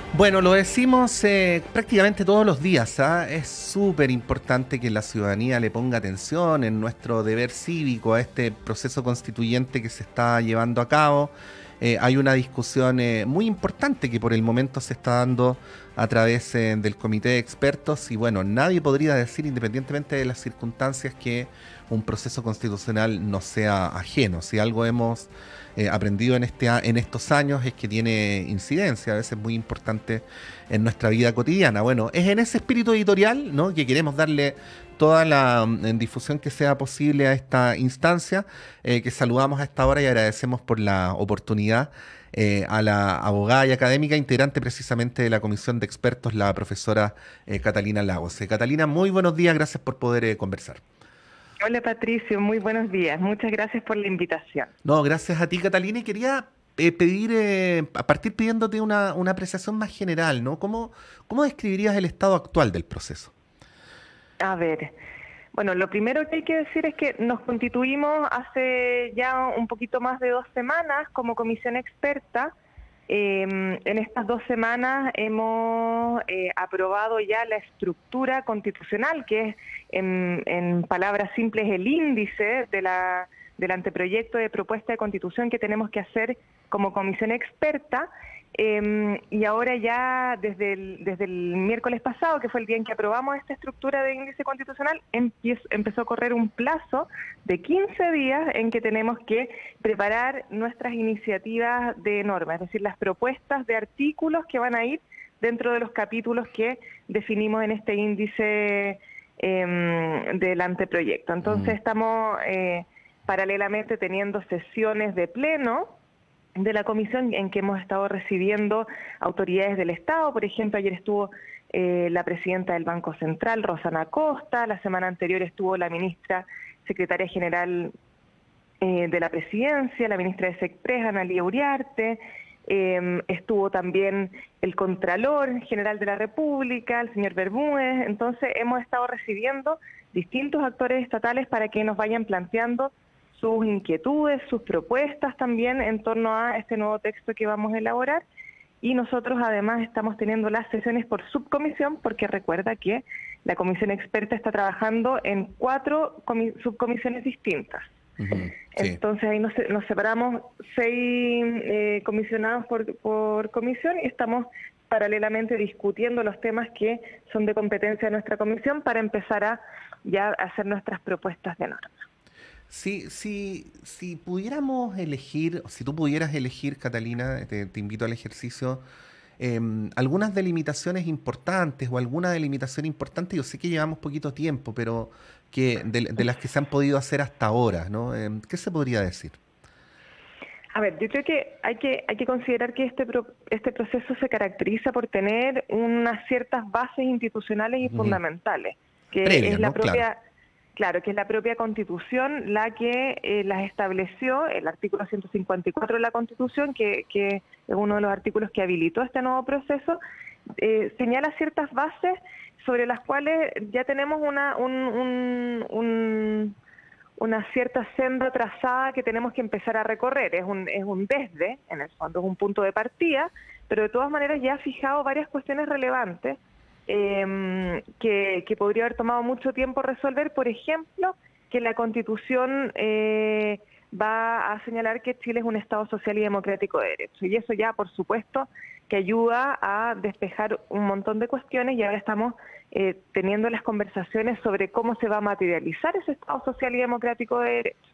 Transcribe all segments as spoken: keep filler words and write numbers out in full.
Bueno, lo decimos eh, prácticamente todos los días, ¿ah? Es súper importante que la ciudadanía le ponga atención en nuestro deber cívico a este proceso constituyente que se está llevando a cabo. Eh, hay una discusión eh, muy importante que por el momento se está dando a través eh, del comité de expertos y bueno, nadie podría decir, independientemente de las circunstancias, que un proceso constitucional no sea ajeno. Si algo hemos eh, aprendido en, este, a- en estos años es que tiene incidencia, a veces muy importante en nuestra vida cotidiana. Bueno, es en ese espíritu editorial, ¿no?, que queremos darle toda la mm, en difusión que sea posible a esta instancia, eh, que saludamos a esta hora y agradecemos por la oportunidad eh, a la abogada y académica integrante precisamente de la comisión de expertos, la profesora eh, Catalina Lagos. Eh, Catalina, muy buenos días, gracias por poder eh, conversar. Hola Patricio, muy buenos días. Muchas gracias por la invitación. No, gracias a ti, Catalina, y quería eh, pedir, eh, a partir pidiéndote una, una apreciación más general, ¿no? ¿Cómo, cómo describirías el estado actual del proceso? A ver, bueno, lo primero que hay que decir es que nos constituimos hace ya un poquito más de dos semanas como comisión experta. Eh, en estas dos semanas hemos eh, aprobado ya la estructura constitucional, que es, en, en palabras simples, el índice de la, del anteproyecto de propuesta de constitución que tenemos que hacer como comisión experta. Eh, y ahora ya desde el, desde el miércoles pasado, que fue el día en que aprobamos esta estructura de índice constitucional, empiezo, empezó a correr un plazo de quince días en que tenemos que preparar nuestras iniciativas de norma, es decir, las propuestas de artículos que van a ir dentro de los capítulos que definimos en este índice eh, del anteproyecto. Mm. Entonces estamos eh, paralelamente teniendo sesiones de pleno de la comisión en que hemos estado recibiendo autoridades del Estado. Por ejemplo, ayer estuvo eh, la presidenta del Banco Central, Rosana Costa. La semana anterior estuvo la ministra secretaria general eh, de la presidencia, la ministra de SECPRES, Analía Uriarte. Eh, estuvo también el Contralor General de la República, el señor Bermúdez. Entonces hemos estado recibiendo distintos actores estatales para que nos vayan planteando sus inquietudes, sus propuestas también en torno a este nuevo texto que vamos a elaborar. Y nosotros además estamos teniendo las sesiones por subcomisión, porque recuerda que la comisión experta está trabajando en cuatro subcomisiones distintas. Ujú, sí. Entonces ahí nos, nos separamos seis eh, comisionados por, por comisión y estamos paralelamente discutiendo los temas que son de competencia de nuestra comisión para empezar a ya hacer nuestras propuestas de norma. Si, si, si pudiéramos elegir, si tú pudieras elegir, Catalina, te, te invito al ejercicio, em, algunas delimitaciones importantes o alguna delimitación importante, yo sé que llevamos poquito tiempo, pero que de, de las que se han podido hacer hasta ahora, ¿no? Em, ¿qué se podría decir? A ver, yo creo que hay que hay que considerar que este pro, este proceso se caracteriza por tener unas ciertas bases institucionales y Ujú. fundamentales, que Previas, es la ¿no? Claro. propia, claro, que es la propia Constitución la que eh, las estableció, el artículo ciento cincuenta y cuatro de la Constitución, que, que es uno de los artículos que habilitó este nuevo proceso, eh, señala ciertas bases sobre las cuales ya tenemos una un, un, un una cierta senda trazada que tenemos que empezar a recorrer. Es un, es un desde, en el fondo es un punto de partida, pero de todas maneras ya ha fijado varias cuestiones relevantes eh, que, que podría haber tomado mucho tiempo resolver. Por ejemplo, que la Constitución eh, va a señalar que Chile es un Estado social y democrático de derecho. Y eso ya, por supuesto, que ayuda a despejar un montón de cuestiones y ahora estamos eh, teniendo las conversaciones sobre cómo se va a materializar ese Estado social y democrático de derecho.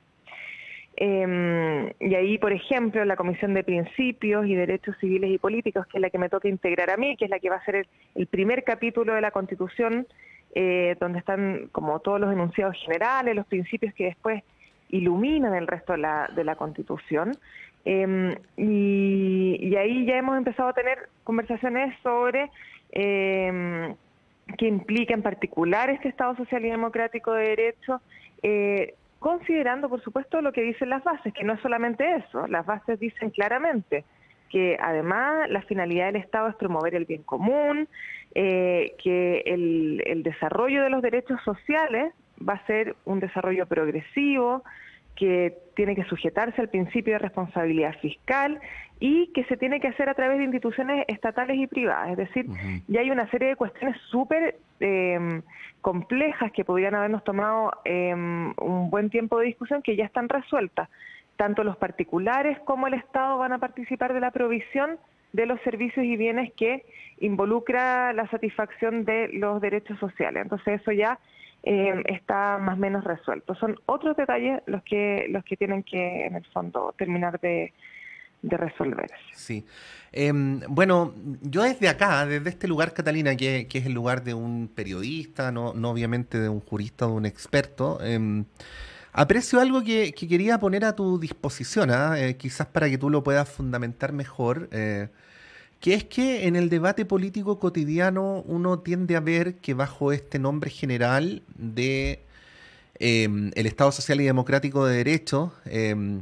Eh, y ahí, por ejemplo, la Comisión de Principios y Derechos Civiles y Políticos, que es la que me toca integrar a mí, que es la que va a ser el, el primer capítulo de la Constitución, eh, donde están como todos los enunciados generales, los principios que después iluminan el resto de la, de la Constitución. Eh, y, y ahí ya hemos empezado a tener conversaciones sobre eh, qué implica en particular este Estado social y democrático de derecho, eh, considerando, por supuesto, lo que dicen las bases, que no es solamente eso. Las bases dicen claramente que además la finalidad del Estado es promover el bien común, eh, que el, el desarrollo de los derechos sociales va a ser un desarrollo progresivo, que tiene que sujetarse al principio de responsabilidad fiscal y que se tiene que hacer a través de instituciones estatales y privadas. Es decir, uh-huh. ya hay una serie de cuestiones súper eh, complejas que podrían habernos tomado eh, un buen tiempo de discusión que ya están resueltas. Tanto los particulares como el Estado van a participar de la provisión de los servicios y bienes que involucra la satisfacción de los derechos sociales. Entonces eso ya eh, está más o menos resuelto. Son otros detalles los que los que tienen que, en el fondo, terminar de, de resolver. Sí. Eh, bueno, yo desde acá, desde este lugar, Catalina, que, que es el lugar de un periodista, no, no obviamente de un jurista o de un experto, eh, aprecio algo que, que quería poner a tu disposición, ¿eh? Eh, quizás para que tú lo puedas fundamentar mejor, eh, que es que en el debate político cotidiano uno tiende a ver que bajo este nombre general de eh, el Estado Social y Democrático de Derecho, eh,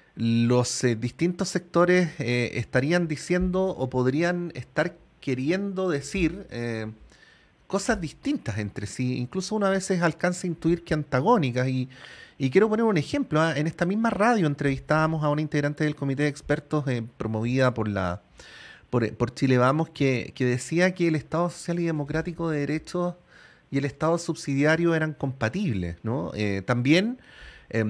los eh, distintos sectores eh, estarían diciendo o podrían estar queriendo decir eh, cosas distintas entre sí, incluso uno a veces alcanza a intuir que antagónicas. Y, y quiero poner un ejemplo, ¿eh? En esta misma radio entrevistábamos a una integrante del comité de expertos eh, promovida por la por, por Chile Vamos, que, que decía que el Estado Social y Democrático de Derechos y el Estado subsidiario eran compatibles, ¿no? Eh, también, eh,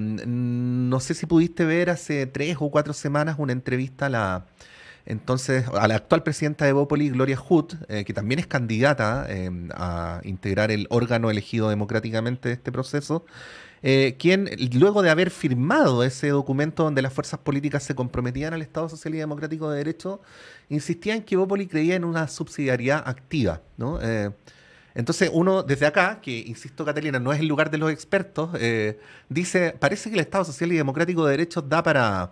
no sé si pudiste ver hace tres o cuatro semanas una entrevista a la entonces a la actual presidenta de Evópoli, Gloria Hood, eh, que también es candidata eh, a integrar el órgano elegido democráticamente de este proceso, eh, quien luego de haber firmado ese documento donde las fuerzas políticas se comprometían al Estado Social y Democrático de Derecho, insistía en que Evópoli creía en una subsidiariedad activa, ¿no? Eh, Entonces uno desde acá, que insisto Catalina, no es el lugar de los expertos, eh, dice, parece que el Estado Social y Democrático de Derechos da para,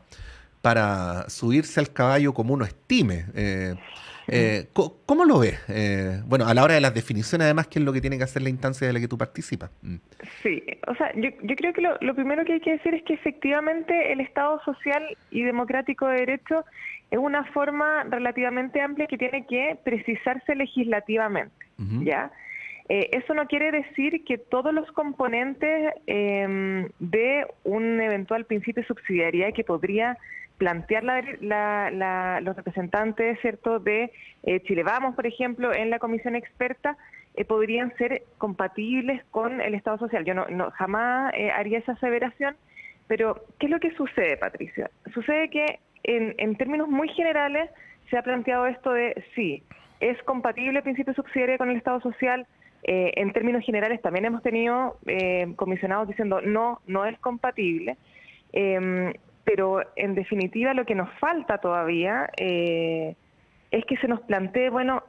para subirse al caballo como uno estime. Eh, eh, ¿Cómo lo ves? Eh, bueno, a la hora de las definiciones además, ¿qué es lo que tiene que hacer la instancia de la que tú participas? Mm. Sí, o sea, yo, yo creo que lo, lo primero que hay que decir es que efectivamente el Estado Social y Democrático de Derecho es una forma relativamente amplia que tiene que precisarse legislativamente, uh-huh. ¿ya? Eh, eso no quiere decir que todos los componentes eh, de un eventual principio de subsidiariedad que podría plantear la, la, la, los representantes, ¿cierto?, de eh, Chile Vamos, por ejemplo, en la comisión experta, eh, podrían ser compatibles con el Estado Social. Yo no, no jamás eh, haría esa aseveración, pero ¿qué es lo que sucede, Patricia? Sucede que en, en términos muy generales se ha planteado esto de sí, es compatible el principio de subsidiariedad con el Estado Social. Eh, en términos generales también hemos tenido eh, comisionados diciendo no, no es compatible, eh, pero en definitiva lo que nos falta todavía eh, es que se nos plantee, bueno,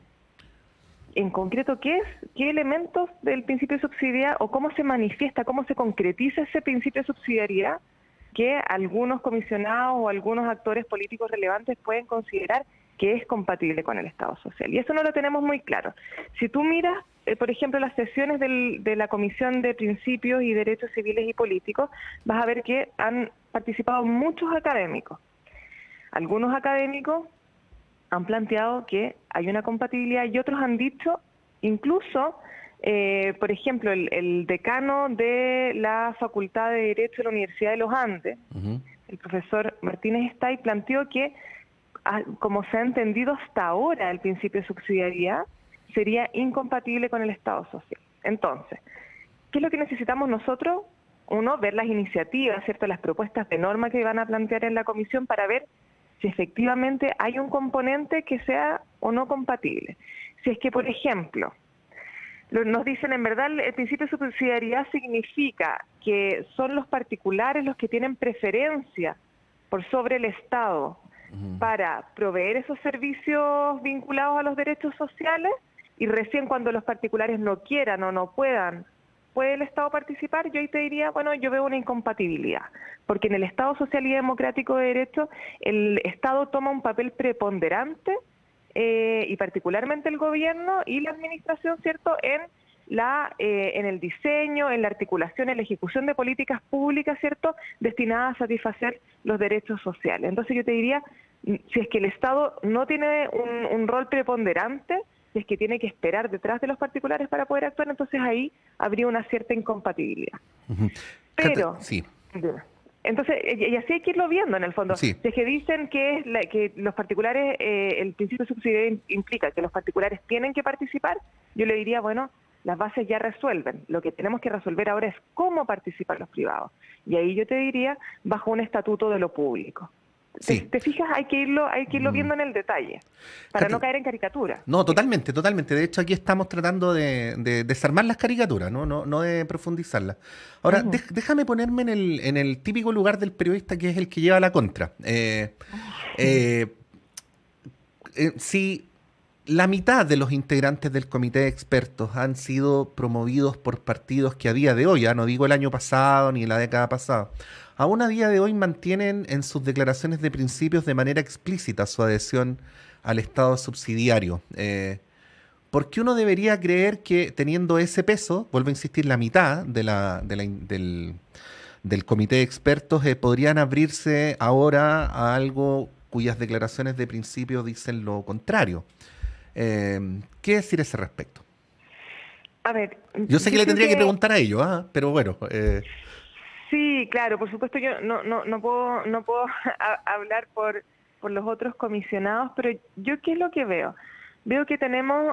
en concreto qué es, qué elementos del principio de subsidiariedad o cómo se manifiesta, cómo se concretiza ese principio de subsidiariedad que algunos comisionados o algunos actores políticos relevantes pueden considerar que es compatible con el Estado Social. Y eso no lo tenemos muy claro. Si tú miras, eh, por ejemplo, las sesiones del, de la Comisión de Principios y Derechos Civiles y Políticos, vas a ver que han participado muchos académicos. Algunos académicos han planteado que hay una compatibilidad y otros han dicho, incluso, eh, por ejemplo, el, el decano de la Facultad de Derecho de la Universidad de los Andes, uh-huh. el profesor Martínez Estay, planteó que como se ha entendido hasta ahora el principio de subsidiariedad, sería incompatible con el Estado Social. Entonces, ¿qué es lo que necesitamos nosotros? Uno, ver las iniciativas, ¿cierto?, las propuestas de norma que van a plantear en la comisión para ver si efectivamente hay un componente que sea o no compatible. Si es que, por ejemplo, nos dicen en verdad el principio de subsidiariedad significa que son los particulares los que tienen preferencia por sobre el Estado para proveer esos servicios vinculados a los derechos sociales y recién cuando los particulares no quieran o no puedan, ¿puede el Estado participar? Yo ahí te diría, bueno, yo veo una incompatibilidad, porque en el Estado Social y Democrático de Derecho el Estado toma un papel preponderante eh, y particularmente el gobierno y la administración, ¿cierto?, en la eh, en el diseño, en la articulación, en la ejecución de políticas públicas, ¿cierto?, destinadas a satisfacer los derechos sociales. Entonces yo te diría, si es que el Estado no tiene un, un rol preponderante, si es que tiene que esperar detrás de los particulares para poder actuar, entonces ahí habría una cierta incompatibilidad. Uh-huh. Pero, sí. Dime. Entonces, y así hay que irlo viendo en el fondo. Sí. Si es que dicen que, es la, que los particulares, eh, el principio de subsidiariedad implica que los particulares tienen que participar, yo le diría, bueno, las bases ya resuelven. Lo que tenemos que resolver ahora es cómo participan los privados. Y ahí yo te diría, bajo un estatuto de lo público. Sí. ¿Te, te fijas? Hay que irlo, hay que irlo viendo en el detalle, para Cat- no caer en caricatura. No, totalmente, totalmente. De hecho, aquí estamos tratando de, de desarmar las caricaturas, ¿no? No, no de profundizarlas. Ahora, Ujú. dej- déjame ponerme en el, en el típico lugar del periodista que es el que lleva la contra. Eh, eh, eh, si la mitad de los integrantes del comité de expertos han sido promovidos por partidos que a día de hoy, ya no digo el año pasado ni la década pasada, aún a día de hoy mantienen en sus declaraciones de principios de manera explícita su adhesión al Estado subsidiario. Eh, ¿por qué uno debería creer que teniendo ese peso, vuelvo a insistir, la mitad de la, de la in- del, del comité de expertos eh, podrían abrirse ahora a algo cuyas declaraciones de principio dicen lo contrario? Eh, ¿qué decir a ese respecto? A ver, Yo sé que yo le creo tendría que que preguntar a ellos, ah, pero bueno. eh, sí, claro, por supuesto yo no no no puedo no puedo a- hablar por por los otros comisionados, pero yo qué es lo que veo. Veo que tenemos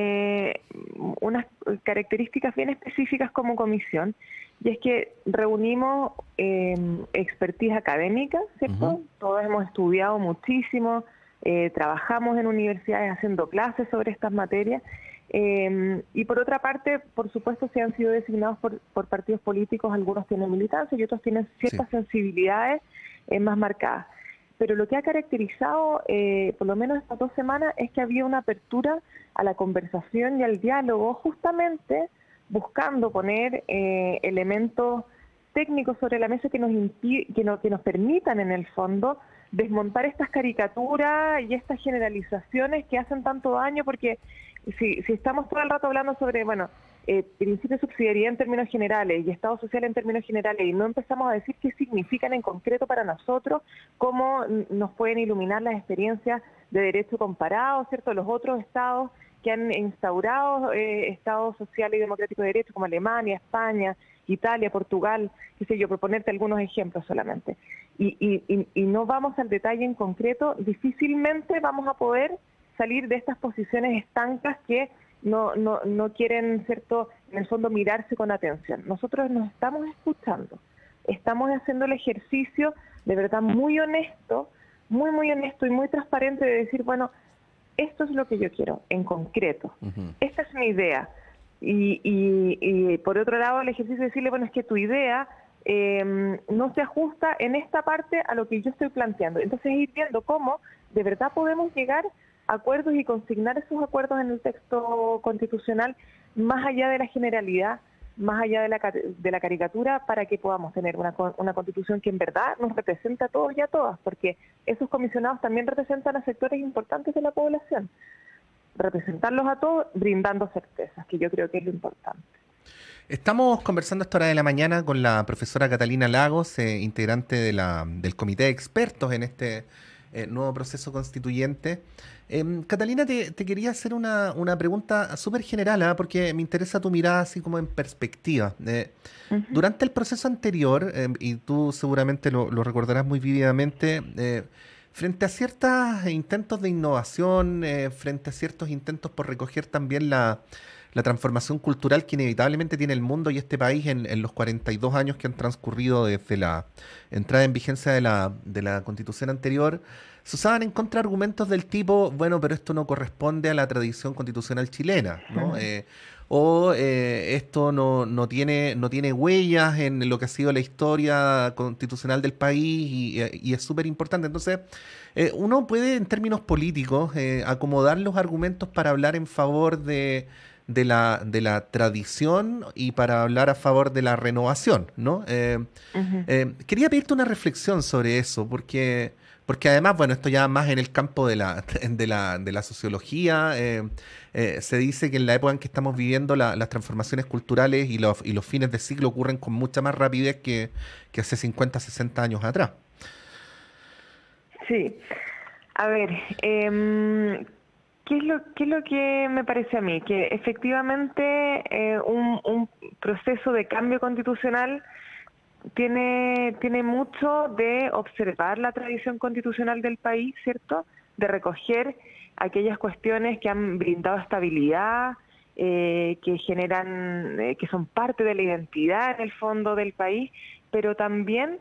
eh, unas características bien específicas como comisión, y es que reunimos eh, expertise académica, ¿cierto? ujú, Todos hemos estudiado muchísimo, eh, trabajamos en universidades haciendo clases sobre estas materias. Eh, y por otra parte, por supuesto, se han sido designados por, por partidos políticos, algunos tienen militancia y otros tienen sí, ciertas sensibilidades eh, más marcadas. Pero lo que ha caracterizado, eh, por lo menos estas dos semanas, es que había una apertura a la conversación y al diálogo, justamente buscando poner eh, elementos técnicos sobre la mesa que nos, impi- que, no- que nos permitan, en el fondo, desmontar estas caricaturas y estas generalizaciones que hacen tanto daño, porque si, si estamos todo el rato hablando sobre, bueno, eh, principio de subsidiariedad en términos generales y Estado social en términos generales, y no empezamos a decir qué significan en concreto para nosotros, cómo n- nos pueden iluminar las experiencias de derecho comparado, ¿cierto? Los otros estados que han instaurado eh, estados sociales y democráticos de derecho, como Alemania, España, Italia, Portugal, qué sé yo, proponerte algunos ejemplos solamente. Y, y, y, y no vamos al detalle en concreto, difícilmente vamos a poder salir de estas posiciones estancas que no, no, no quieren, ¿cierto?, en el fondo mirarse con atención. Nosotros nos estamos escuchando, estamos haciendo el ejercicio de verdad muy honesto, muy, muy honesto y muy transparente de decir, bueno, esto es lo que yo quiero, en concreto. ujú, Esta es mi idea. Y, y, y por otro lado, el ejercicio de decirle, bueno, es que tu idea eh, no se ajusta en esta parte a lo que yo estoy planteando. Entonces, ir viendo cómo de verdad podemos llegar a acuerdos y consignar esos acuerdos en el texto constitucional, más allá de la generalidad, más allá de la, ca- de la caricatura, para que podamos tener una, con- una constitución que en verdad nos represente a todos y a todas, porque esos comisionados también representan a sectores importantes de la población. Representarlos a todos, brindando certezas, que yo creo que es lo importante. estamos conversando a esta hora de la mañana con la profesora Catalina Lagos, eh, integrante de la, del comité de expertos en este eh, nuevo proceso constituyente. Em, Catalina, te, te quería hacer una, una pregunta súper general, ¿ah? Porque me interesa tu mirada así como en perspectiva. Eh, Ujú. durante el proceso anterior, em, y tú seguramente lo, lo recordarás muy vívidamente, eh, frente a ciertos intentos de innovación, eh, frente a ciertos intentos por recoger también la la transformación cultural que inevitablemente tiene el mundo y este país en, en los cuarenta y dos años que han transcurrido desde la entrada en vigencia de la, de la constitución anterior, se usaban en contra argumentos del tipo, bueno, pero esto no corresponde a la tradición constitucional chilena, ¿no? Eh, o eh, esto no, no tiene, no tiene huellas en lo que ha sido la historia constitucional del país y, y es súper importante. Entonces, eh, uno puede en términos políticos eh, acomodar los argumentos para hablar en favor de de la, de la tradición y para hablar a favor de la renovación, ¿no? Eh, Ujú. eh, quería pedirte una reflexión sobre eso, porque, porque además, bueno, esto ya más en el campo de la, de la, de la sociología, eh, eh, se dice que en la época en que estamos viviendo la- las transformaciones culturales y los, y los fines de siglo ocurren con mucha más rapidez que, que hace cincuenta, sesenta años atrás. Sí, a ver, em, ¿qué es lo, qué es lo que me parece a mí? Que efectivamente eh, un, un proceso de cambio constitucional tiene, tiene mucho de observar la tradición constitucional del país, ¿cierto? De recoger aquellas cuestiones que han brindado estabilidad, eh, que generan, eh, que son parte de la identidad en el fondo del país, pero también,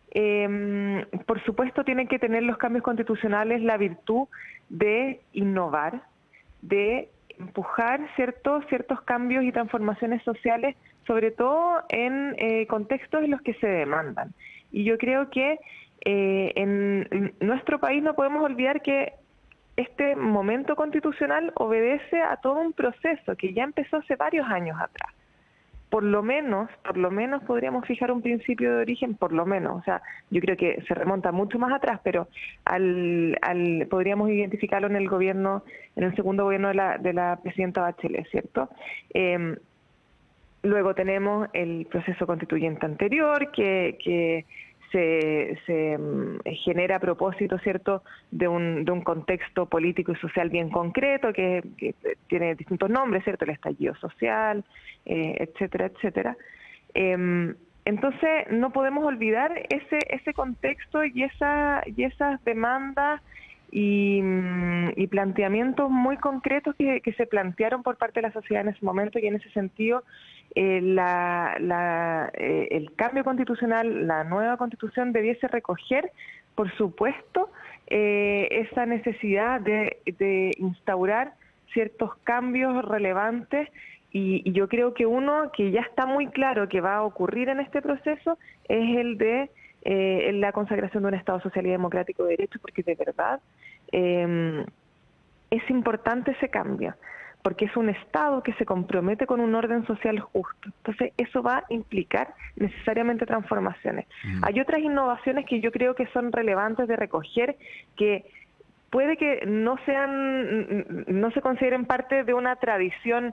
eh, por supuesto, tienen que tener los cambios constitucionales la virtud de innovar, de empujar ciertos, ciertos cambios y transformaciones sociales, sobre todo en eh, contextos en los que se demandan. Y yo creo que eh, en, en nuestro país no podemos olvidar que este momento constitucional obedece a todo un proceso que ya empezó hace varios años atrás. Por lo menos, por lo menos podríamos fijar un principio de origen, por lo menos, o sea, yo creo que se remonta mucho más atrás, pero al, al podríamos identificarlo en el gobierno, en el segundo gobierno de la, de la presidenta Bachelet, ¿cierto? Eh, luego tenemos el proceso constituyente anterior, que, que se, se um, genera a propósito, ¿cierto?, de un, de un contexto político y social bien concreto, que, que tiene distintos nombres, ¿cierto?, el estallido social, eh, etcétera, etcétera. Eh, entonces, no podemos olvidar ese, ese contexto y, esa, y esas demandas y, y planteamientos muy concretos que, que se plantearon por parte de la sociedad en ese momento, y en ese sentido eh, la, la, eh, el cambio constitucional, la nueva constitución debiese recoger, por supuesto, eh, esa necesidad de, de instaurar ciertos cambios relevantes, y, y yo creo que uno que ya está muy claro que va a ocurrir en este proceso es el de Eh, en la consagración de un Estado social y democrático de derecho, porque de verdad eh, es importante ese cambio, porque es un Estado que se compromete con un orden social justo. Entonces eso va a implicar necesariamente transformaciones. Mm. Hay otras innovaciones que yo creo que son relevantes de recoger, que puede que no sean, no se consideren parte de una tradición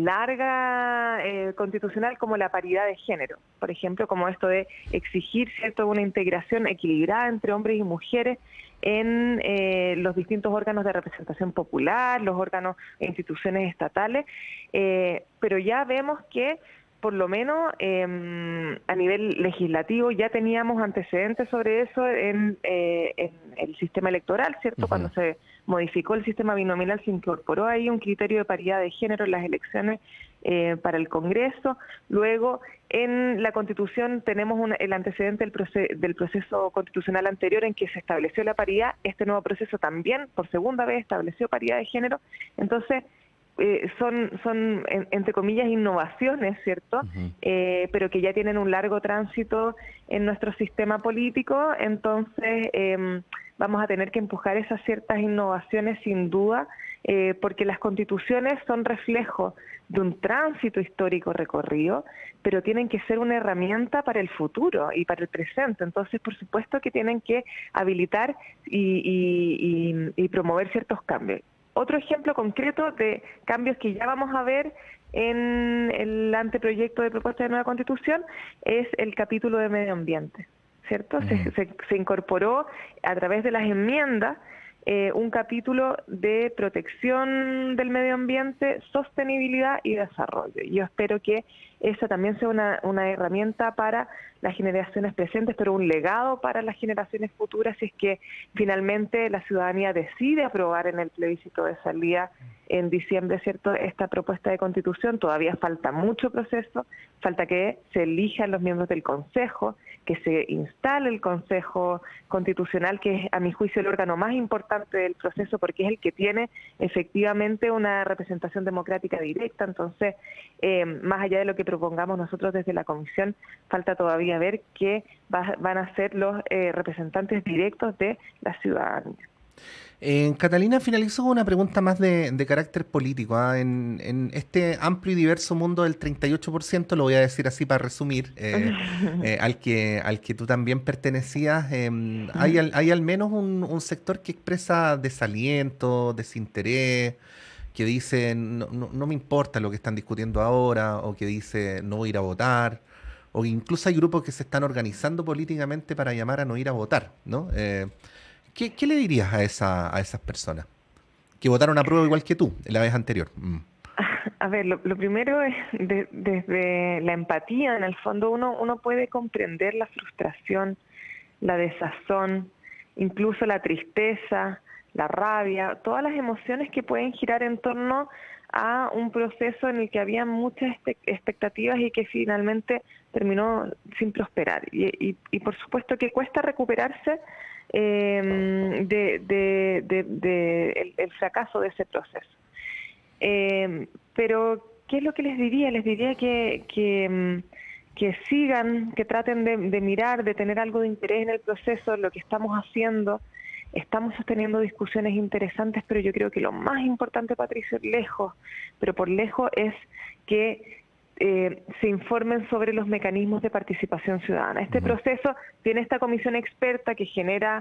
larga eh, constitucional, como la paridad de género, por ejemplo, como esto de exigir, ¿cierto?, una integración equilibrada entre hombres y mujeres en eh, los distintos órganos de representación popular, los órganos e instituciones estatales, eh, pero ya vemos que por lo menos eh, a nivel legislativo ya teníamos antecedentes sobre eso en, eh, en el sistema electoral, ¿cierto? Uh-huh. Cuando se modificó el sistema binominal se incorporó ahí un criterio de paridad de género en las elecciones eh, para el Congreso. Luego, en la Constitución tenemos un, el antecedente del, proce del proceso constitucional anterior en que se estableció la paridad. Este nuevo proceso también, por segunda vez, estableció paridad de género. Entonces, Eh, son, son en, entre comillas, innovaciones, ¿cierto? Uh-huh. eh, pero que ya tienen un largo tránsito en nuestro sistema político, entonces eh, vamos a tener que empujar esas ciertas innovaciones sin duda, eh, porque las constituciones son reflejo de un tránsito histórico recorrido, pero tienen que ser una herramienta para el futuro y para el presente. Entonces, por supuesto que tienen que habilitar y, y, y, y promover ciertos cambios. Otro ejemplo concreto de cambios que ya vamos a ver en el anteproyecto de propuesta de nueva Constitución es el capítulo de medio ambiente, ¿cierto? Uh-huh. se, se, se incorporó a través de las enmiendas eh, un capítulo de protección del medio ambiente, sostenibilidad y desarrollo. Yo espero que esa también sea una, una herramienta para las generaciones presentes, pero un legado para las generaciones futuras, si es que finalmente la ciudadanía decide aprobar en el plebiscito de salida en diciembre, ¿cierto?, esta propuesta de Constitución. Todavía falta mucho proceso, falta que se elijan los miembros del Consejo, que se instale el Consejo Constitucional, que es, a mi juicio, el órgano más importante del proceso, porque es el que tiene efectivamente una representación democrática directa. Entonces, eh, más allá de lo que propongamos nosotros desde la Comisión, falta todavía ver qué va, van a ser los eh, representantes directos de la ciudadanía. Eh, Catalina, finalizo con una pregunta más de, de carácter político. ¿ah? En, en este amplio y diverso mundo del treinta y ocho por ciento, lo voy a decir así para resumir, eh, eh, al, que, al que tú también pertenecías, eh, hay, al, hay al menos un, un sector que expresa desaliento, desinterés, que dice no, no, no me importa lo que están discutiendo ahora, o que dice no voy a ir a votar, o incluso hay grupos que se están organizando políticamente para llamar a no ir a votar, ¿no? Eh, ¿Qué, ¿Qué le dirías a, esa, a esas personas que votaron a prueba igual que tú la vez anterior? Mm. A ver, lo, lo primero es de, desde la empatía, en el fondo uno, uno puede comprender la frustración, la desazón, incluso la tristeza, la rabia, todas las emociones que pueden girar en torno a un proceso en el que había muchas expectativas y que finalmente terminó sin prosperar. Y, y, y por supuesto que cuesta recuperarse eh, de, de, de, de el, el fracaso de ese proceso. Eh, pero, ¿qué es lo que les diría? Les diría que, que, que sigan, que traten de, de mirar, de tener algo de interés en el proceso, en lo que estamos haciendo. Estamos sosteniendo discusiones interesantes, pero yo creo que lo más importante, Patricio, lejos, pero por lejos, es que eh, se informen sobre los mecanismos de participación ciudadana. Este uh-huh. proceso tiene esta comisión experta que genera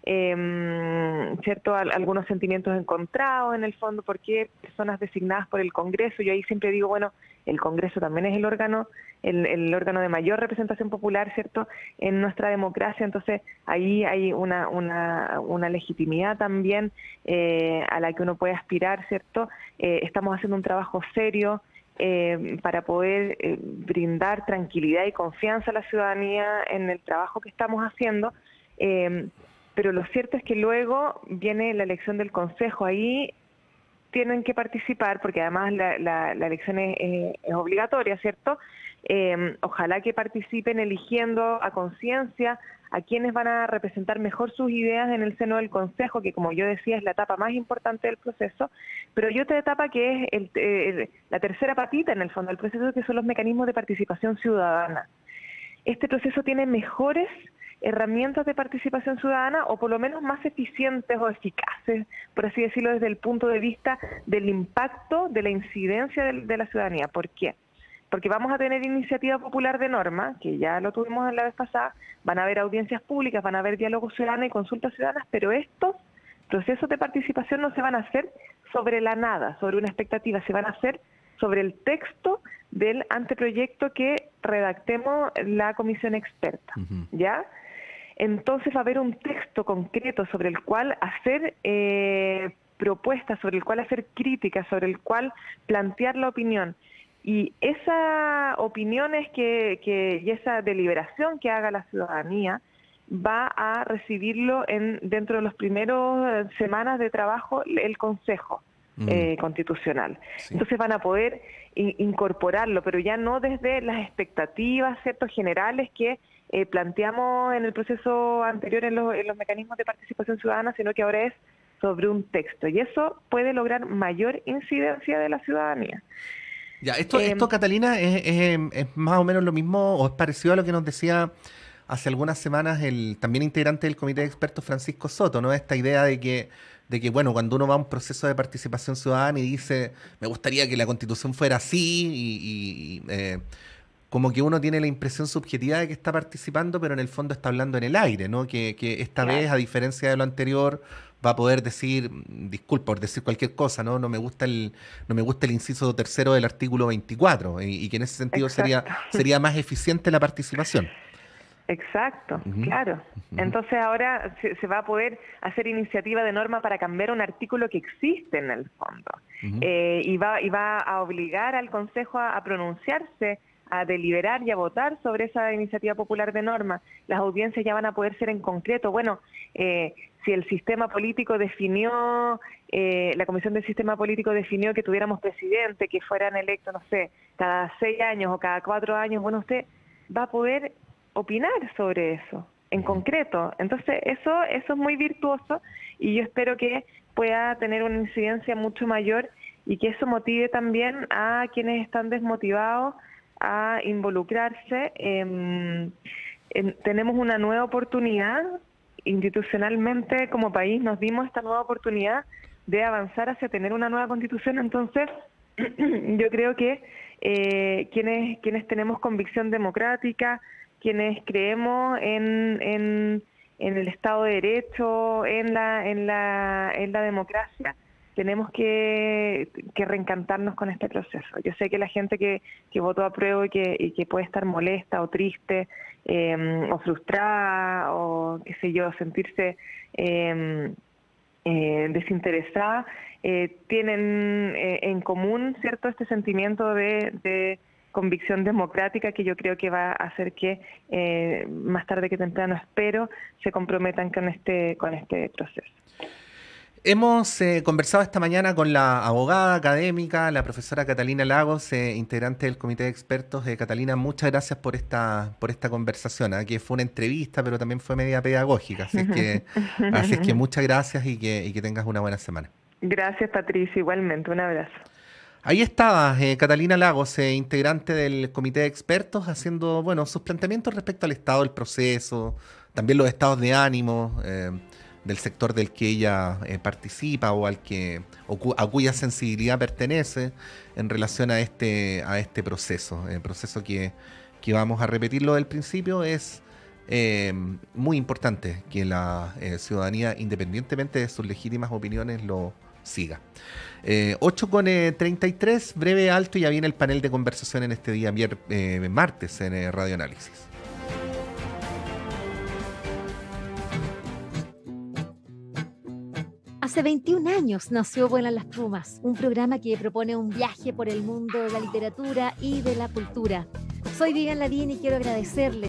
eh, cierto algunos sentimientos encontrados en el fondo, porque personas designadas por el Congreso. Yo ahí siempre digo, bueno, el Congreso también es el órgano, el, el órgano de mayor representación popular, ¿cierto?, en nuestra democracia. Entonces ahí hay una, una, una legitimidad también eh, a la que uno puede aspirar, ¿cierto? Eh, estamos haciendo un trabajo serio eh, para poder eh, brindar tranquilidad y confianza a la ciudadanía en el trabajo que estamos haciendo, eh, pero lo cierto es que luego viene la elección del Consejo. Ahí tienen que participar, porque además la, la, la elección es, es, es obligatoria, ¿cierto? Eh, ojalá que participen eligiendo a conciencia a quienes van a representar mejor sus ideas en el seno del Consejo, que como yo decía es la etapa más importante del proceso, pero hay otra etapa que es el, el, la tercera patita en el fondo del proceso, que son los mecanismos de participación ciudadana. Este proceso tiene mejores herramientas de participación ciudadana, o por lo menos más eficientes o eficaces, por así decirlo, desde el punto de vista del impacto, de la incidencia de, de la ciudadanía. ¿Por qué? Porque vamos a tener iniciativa popular de norma, que ya lo tuvimos la vez pasada, van a haber audiencias públicas, van a haber diálogos ciudadanos y consultas ciudadanas, pero estos procesos de participación no se van a hacer sobre la nada, sobre una expectativa, se van a hacer sobre el texto del anteproyecto que redactemos la comisión experta, uh-huh. ¿ya? Entonces va a haber un texto concreto sobre el cual hacer eh, propuestas, sobre el cual hacer críticas, sobre el cual plantear la opinión. Y esa opinión es que, que, y esa deliberación que haga la ciudadanía va a recibirlo en dentro de los primeros semanas de trabajo el Consejo mm. eh, Constitucional. Sí. Entonces van a poder in, incorporarlo, pero ya no desde las expectativas, ¿cierto?, generales que eh, planteamos en el proceso anterior en los, en los mecanismos de participación ciudadana, sino que ahora es sobre un texto. Y eso puede lograr mayor incidencia de la ciudadanía. Ya, esto, eh, esto Catalina, es, es, es más o menos lo mismo o es parecido a lo que nos decía hace algunas semanas el también integrante del comité de expertos Francisco Soto, ¿no? Esta idea de que, de que bueno, cuando uno va a un proceso de participación ciudadana y dice, me gustaría que la Constitución fuera así, y, y eh, como que uno tiene la impresión subjetiva de que está participando, pero en el fondo está hablando en el aire, ¿no? Que, que esta claro. vez, a diferencia de lo anterior, va a poder decir, disculpa por decir cualquier cosa, ¿no? No me gusta el, no me gusta el inciso tercero del artículo veinticuatro, y, y que en ese sentido sería, sería más eficiente la participación. Exacto, uh-huh. claro. Uh-huh. Entonces ahora se, se va a poder hacer iniciativa de norma para cambiar un artículo que existe en el fondo. Uh-huh. eh, y, va, y va a obligar al Consejo a, a pronunciarse, a deliberar y a votar sobre esa iniciativa popular de norma. Las audiencias ya van a poder ser en concreto. Bueno, eh, si el sistema político definió, eh, la Comisión del Sistema Político definió que tuviéramos presidente, que fueran electos, no sé, cada seis años o cada cuatro años, bueno, usted va a poder opinar sobre eso, en concreto. Entonces, eso, eso es muy virtuoso y yo espero que pueda tener una incidencia mucho mayor y que eso motive también a quienes están desmotivados a involucrarse. En, en, tenemos una nueva oportunidad, institucionalmente como país nos dimos esta nueva oportunidad de avanzar hacia tener una nueva constitución. Entonces yo creo que eh, quienes, quienes tenemos convicción democrática, quienes creemos en, en, en el Estado de Derecho, en la, en la, en la democracia, tenemos que, que reencantarnos con este proceso. Yo sé que la gente que, que votó a prueba y que, y que puede estar molesta o triste eh, o frustrada o qué sé yo, sentirse eh, eh, desinteresada, eh, tienen eh, en común, ¿cierto?, este sentimiento de, de convicción democrática que yo creo que va a hacer que eh, más tarde que temprano, espero, se comprometan con este, con este proceso. Hemos eh, conversado esta mañana con la abogada académica, la profesora Catalina Lagos, eh, integrante del comité de expertos. Eh, Catalina, muchas gracias por esta, por esta conversación, ¿eh? Que fue una entrevista, pero también fue media pedagógica. Así es que, así es que muchas gracias y que, y que tengas una buena semana. Gracias, Patricia, igualmente. Un abrazo. Ahí estaba eh, Catalina Lagos, eh, integrante del comité de expertos, haciendo bueno sus planteamientos respecto al estado del proceso, también los estados de ánimo eh, del sector del que ella eh, participa o al que o cu a cuya sensibilidad pertenece en relación a este a este proceso, el proceso que, que vamos a repetirlo del principio es eh, muy importante que la eh, ciudadanía, independientemente de sus legítimas opiniones, lo siga. Eh, ocho con treinta y tres, breve, alto, y ya viene el panel de conversación en este día, eh, martes, en eh, Radio Análisis. Hace veintiún años nació Vuelan las Plumas, un programa que propone un viaje por el mundo de la literatura y de la cultura. Soy Vivian Lavín y quiero agradecerles